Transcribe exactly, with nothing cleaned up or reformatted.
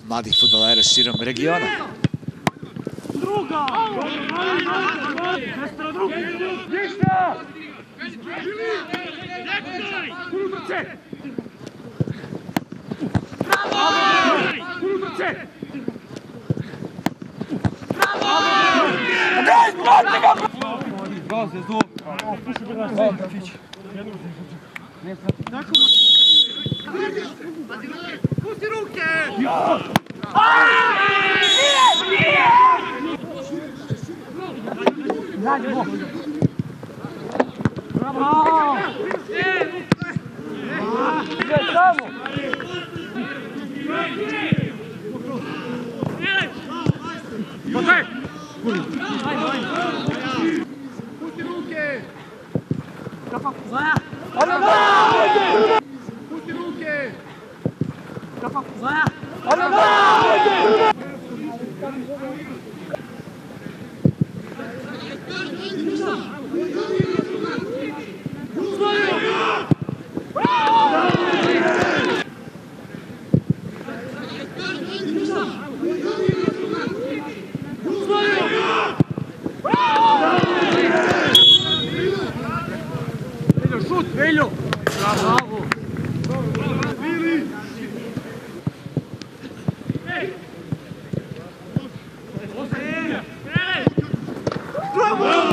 mladih fudbalera širom regiona. Druga! Ništa! Pusti ruke! Bravo! Ide samo! Pusti ruke! Zvaja! Pusti ruke! Zvaja! Šut, Veljo! Bravo! Vili! Bravo!